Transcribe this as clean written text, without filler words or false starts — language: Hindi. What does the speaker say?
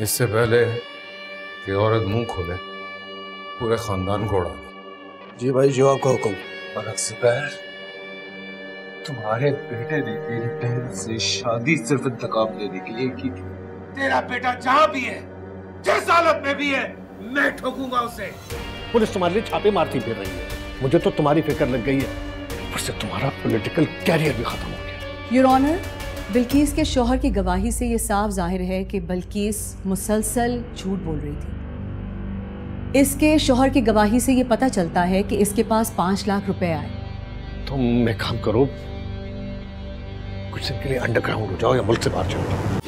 इससे पहले कि औरत मुंह खोले पूरे खानदान को उड़ा दो। जी भाई, जो आपका हुक्म। और जुबैर, तुम्हारे बेटे ने मेरी बहन से शादी सिर्फ इंतकाम लेने के लिए की थी। तेरा बेटा जहां भी है, जिस हालत में भी है, मैं ठोकूंगा उसे। पुलिस तुम्हारे लिए छापे मारती फिर रही है। मुझे तो तुम्हारी फिक्र लग गई है, उससे तुम्हारा पॉलिटिकल कैरियर भी खत्म हो गया। योर ऑनर, बिल्कीस के शौहर की गवाही से ये साफ जाहिर है कि बिल्कीस मुसलसल झूठ बोल रही थी। इसके शौहर की गवाही से ये पता चलता है कि इसके पास 5 लाख रुपए आए। तुम एक काम करो, कुछ दिन के लिए अंडरग्राउंड हो जाओ या मुल्क से बाहर चले जाओ।